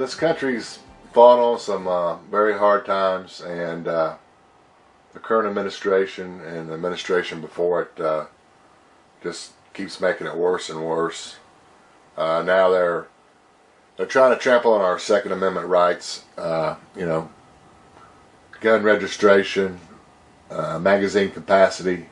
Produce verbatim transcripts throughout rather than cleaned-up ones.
this country's fought on some uh, very hard times, and uh, the current administration and the administration before it uh, just keeps making it worse and worse. Uh, now they're they're trying to trample on our Second Amendment rights. Uh, you know, gun registration, uh, magazine capacity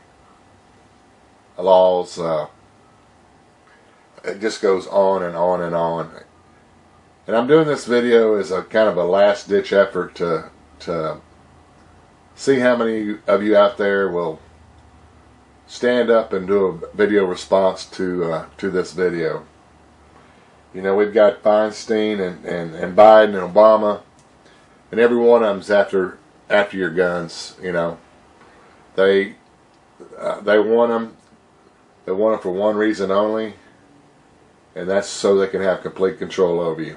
laws. Uh, it just goes on and on and on. And I'm doing this video as a kind of a last-ditch effort to to see how many of you out there will stand up and do a video response to uh, to this video. You know, we've got Feinstein and, and, and Biden and Obama, and every one of them's after after your guns. You know, they uh, they want them. They want them for one reason only, and that's so they can have complete control over you.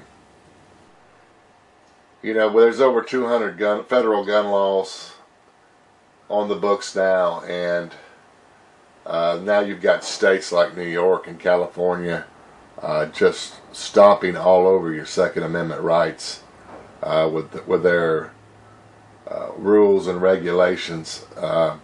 You know, well, there's over two hundred gun, federal gun laws on the books now, and uh, now you've got states like New York and California uh, just stomping all over your Second Amendment rights uh, with with their uh, rules and regulations. Uh,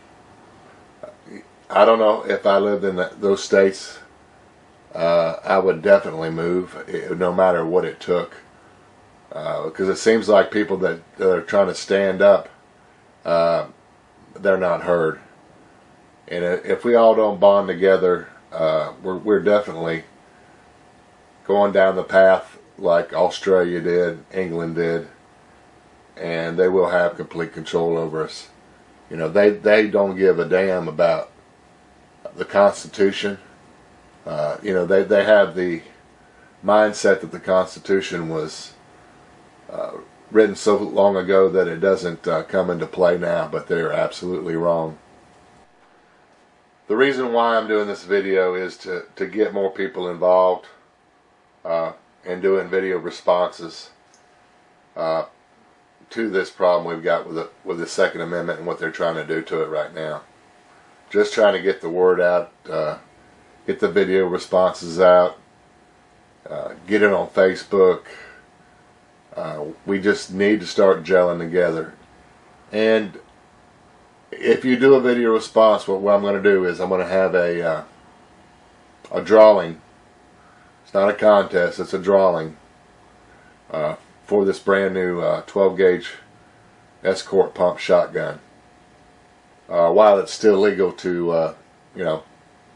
I don't know if I lived in the, those states, uh, I would definitely move, it, no matter what it took. Because uh, it seems like people that, that are trying to stand up, uh, they're not heard. And if we all don't bond together, uh, we're, we're definitely going down the path like Australia did, England did, and they will have complete control over us. You know, they, they don't give a damn about the Constitution. Uh, you know, they, they have the mindset that the Constitution was uh, written so long ago that it doesn't uh, come into play now, but they're absolutely wrong. The reason why I'm doing this video is to, to get more people involved uh, in doing video responses uh, to this problem we've got with the, with the Second Amendment and what they're trying to do to it right now. Just trying to get the word out, uh, get the video responses out, uh, get it on Facebook. Uh, we just need to start gelling together. And if you do a video response, what, what I'm going to do is I'm going to have a uh, a drawing. It's not a contest, it's a drawing uh, for this brand new uh, twelve gauge Escort pump shotgun. Uh, while it's still legal to, uh, you know,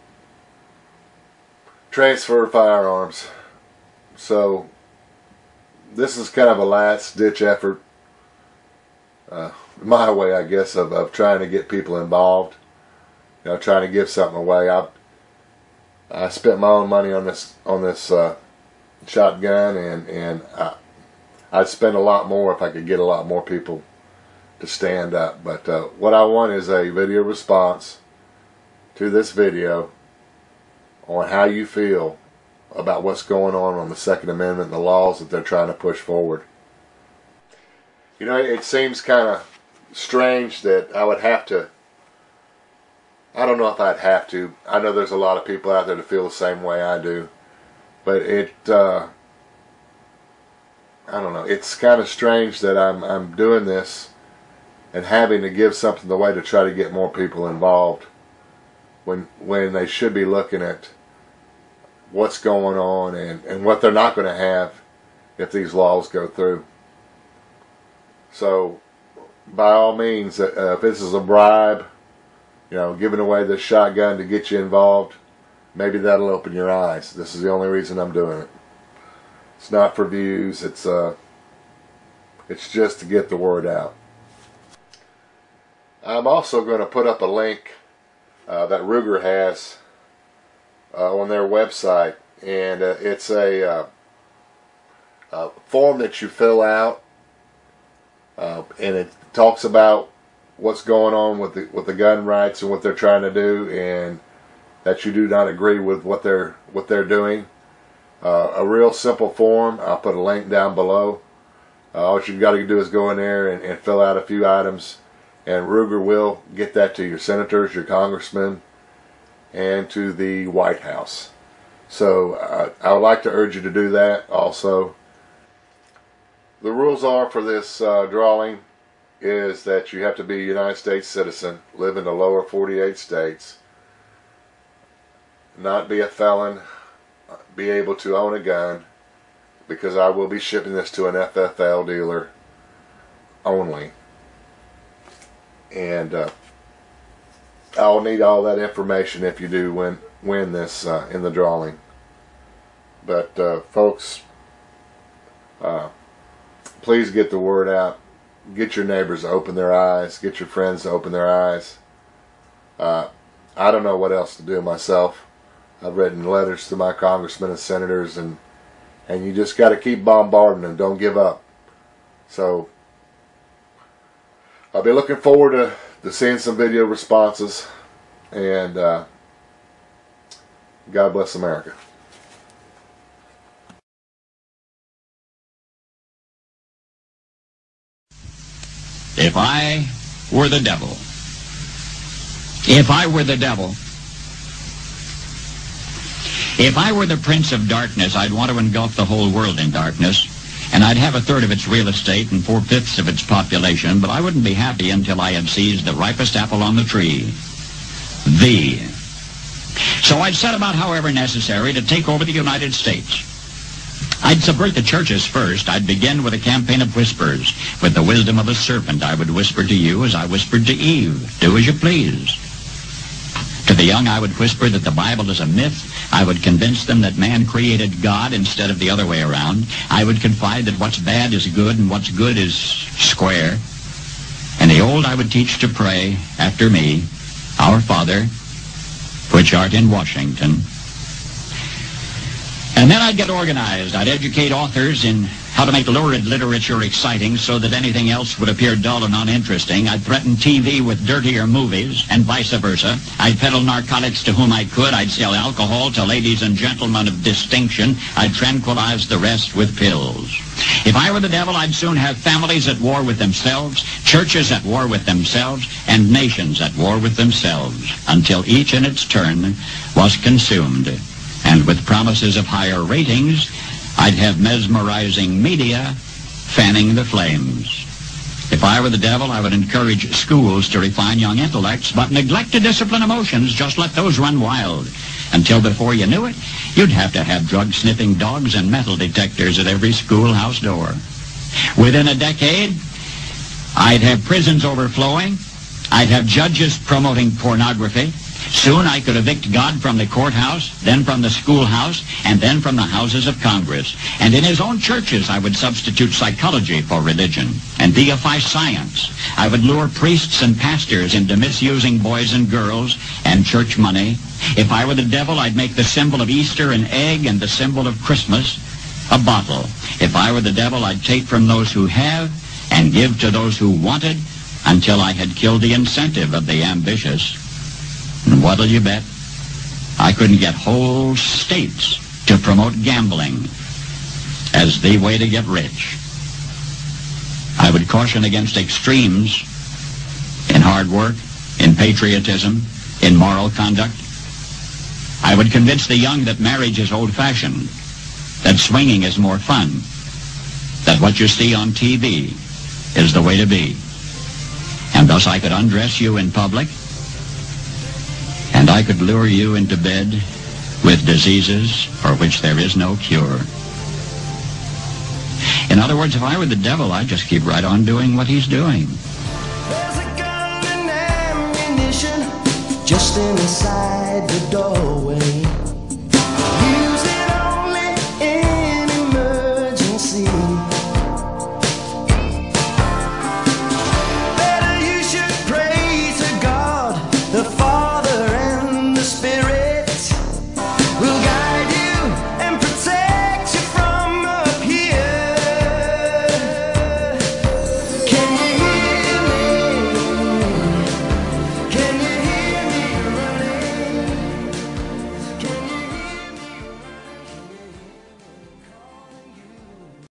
transfer firearms. So this is kind of a last-ditch effort, uh, my way, I guess, of, of trying to get people involved. You know, trying to give something away. I I spent my own money on this on this uh, shotgun, and and I, I'd spend a lot more if I could get a lot more people to stand up. But uh, what I want is a video response to this video on how you feel about what's going on on the Second Amendment and the laws that they're trying to push forward. You know, it seems kind of strange that I would have to, I don't know if I'd have to, I know there's a lot of people out there that feel the same way I do, but it uh, I don't know, it's kind of strange that I'm, I'm doing this and having to give something away to try to get more people involved when when they should be looking at what's going on and, and what they're not going to have if these laws go through. So by all means, uh, if this is a bribe, you know, giving away this shotgun to get you involved, maybe that'll open your eyes. This is the only reason I'm doing it. It's not for views, it's uh it's just to get the word out. I'm also going to put up a link uh, that Ruger has uh, on their website, and uh, it's a, uh, a form that you fill out, uh, and it talks about what's going on with the with the gun rights and what they're trying to do, and that you do not agree with what they're what they're doing. Uh, a real simple form. I'll put a link down below. Uh, all you've got to do is go in there and, and fill out a few items. And Ruger will get that to your senators, your congressmen, and to the White House. So uh, I would like to urge you to do that also. the rules are for this uh, drawing is that you have to be a United States citizen, live in the lower forty-eight states, not be a felon, be able to own a gun, because I will be shipping this to an F F L dealer only. And uh, I'll need all that information if you do win, win this uh, in the drawing. But uh, folks, uh, please get the word out. Get your neighbors to open their eyes. Get your friends to open their eyes. Uh, I don't know what else to do myself. I've written letters to my congressmen and senators, and and you just got to keep bombarding them. Don't give up. So I'll be looking forward to, to seeing some video responses, and uh, God bless America. If I were the devil, if I were the devil, if I were the prince of darkness, I'd want to engulf the whole world in darkness, and I'd have a third of its real estate and four-fifths of its population, but I wouldn't be happy until I had seized the ripest apple on the tree, thee. So I'd set about, however necessary, to take over the United States. I'd subvert the churches first. I'd begin with a campaign of whispers. With the wisdom of a serpent, I would whisper to you as I whispered to Eve, do as you please. To the young, I would whisper that the Bible is a myth. I would convince them that man created God instead of the other way around. I would confide that what's bad is good and what's good is square. And the old I would teach to pray after me, Our Father, which art in Washington. And then I'd get organized. I'd educate authors in how to make lurid literature exciting so that anything else would appear dull and uninteresting. I'd threaten T V with dirtier movies and vice versa. I'd peddle narcotics to whom I could. I'd sell alcohol to ladies and gentlemen of distinction. I'd tranquilize the rest with pills. If I were the devil, I'd soon have families at war with themselves, churches at war with themselves, and nations at war with themselves, until each in its turn was consumed. And with promises of higher ratings, I'd have mesmerizing media fanning the flames. If I were the devil, I would encourage schools to refine young intellects, but neglect to discipline emotions. Just let those run wild. Until before you knew it, you'd have to have drug-sniffing dogs and metal detectors at every schoolhouse door. Within a decade, I'd have prisons overflowing. I'd have judges promoting pornography. Soon I could evict God from the courthouse, then from the schoolhouse, and then from the houses of Congress. And in his own churches I would substitute psychology for religion and deify science. I would lure priests and pastors into misusing boys and girls and church money. If I were the devil, I'd make the symbol of Easter an egg and the symbol of Christmas a bottle. If I were the devil, I'd take from those who have and give to those who wanted until I had killed the incentive of the ambitious. And what'll you bet? I couldn't get whole states to promote gambling as the way to get rich. I would caution against extremes in hard work, in patriotism, in moral conduct. I would convince the young that marriage is old-fashioned, that swinging is more fun, that what you see on T V is the way to be. And thus I could undress you in public, and I could lure you into bed with diseases for which there is no cure. In other words, if I were the devil, I'd just keep right on doing what he's doing. There's a gun and ammunition just inside the doorway.